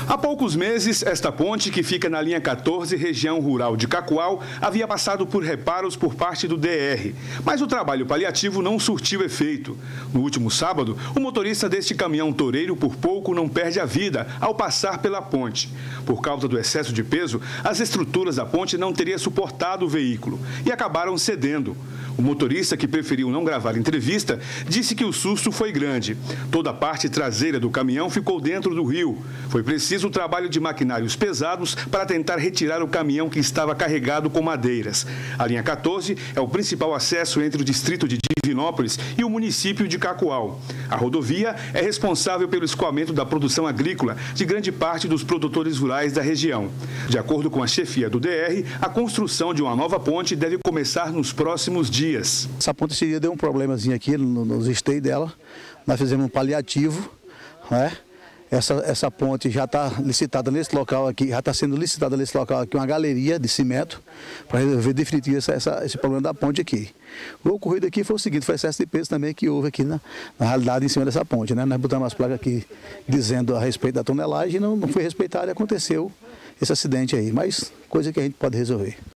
Há poucos meses, esta ponte, que fica na linha 14, região rural de Cacoal, havia passado por reparos por parte do DR. Mas o trabalho paliativo não surtiu efeito. No último sábado, o motorista deste caminhão toureiro por pouco não perde a vida ao passar pela ponte. Por causa do excesso de peso, as estruturas da ponte não teriam suportado o veículo e acabaram cedendo. O motorista, que preferiu não gravar entrevista, disse que o susto foi grande. Toda a parte traseira do caminhão ficou dentro do rio. Foi preciso o trabalho de maquinários pesados para tentar retirar o caminhão que estava carregado com madeiras. A linha 14 é o principal acesso entre o distrito de Divinópolis e o município de Cacoal. A rodovia é responsável pelo escoamento da produção agrícola de grande parte dos produtores rurais da região. De acordo com a chefia do DR, a construção de uma nova ponte deve começar nos próximos dias. Essa ponte esse dia deu um problemazinho aqui nos esteios dela. Nós fizemos um paliativo, né? Essa ponte já está licitada nesse local aqui, já está sendo licitada nesse local aqui uma galeria de cimento para resolver definitivamente esse problema da ponte aqui. O ocorrido aqui foi o seguinte, foi excesso de peso também que houve aqui na realidade em cima dessa ponte, né? Nós botamos as placas aqui dizendo a respeito da tonelagem e não foi respeitado e aconteceu esse acidente aí, mas coisa que a gente pode resolver.